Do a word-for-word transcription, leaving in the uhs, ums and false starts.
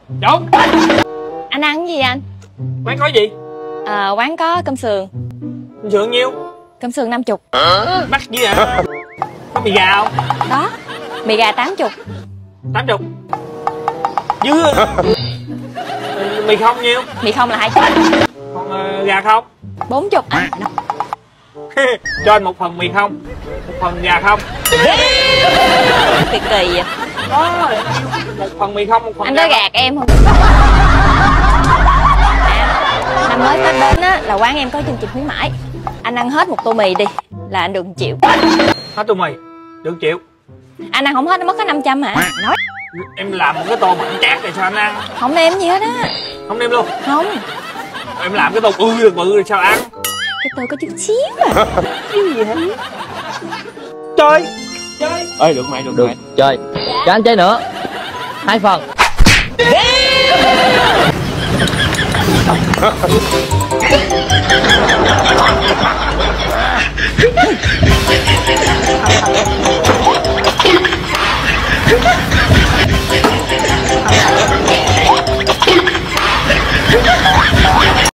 Đúng. Anh ăn cái gì anh? Quán có gì? À, quán có cơm sườn. Cơm sườn nhiêu? Cơm sườn năm chục. Mắc gì hả? Có mì gà không? Đó. Mì gà tám chục. Tám chục. Dư. Mì không nhiêu? Mì không là hai chục. Còn uh, gà không? Bốn chục. À, no. Cho anh một phần mì không, một phần gà không. Kỳ kỳ vậy. Đó, một phần mì không, một phần anh gà có gạt em không? À, năm mới Tết đến á là quán em có chương trình khuyến mãi. Anh ăn hết một tô mì đi là anh được một triệu. Hết tô mì được triệu. Anh ăn không hết nó mất có năm trăm hả? Nói Em làm một cái tô mặn chát rồi sao anh ăn? không nêm gì hết á. Không nêm luôn? Không. Em làm cái tô bự được bự rồi sao ăn? Cái tô có chút xíu à. Cái gì hả? Chơi. Chơi. Ơi được mày được, được mày. chơi. Cho anh chơi nữa. Hai phần. Yeah!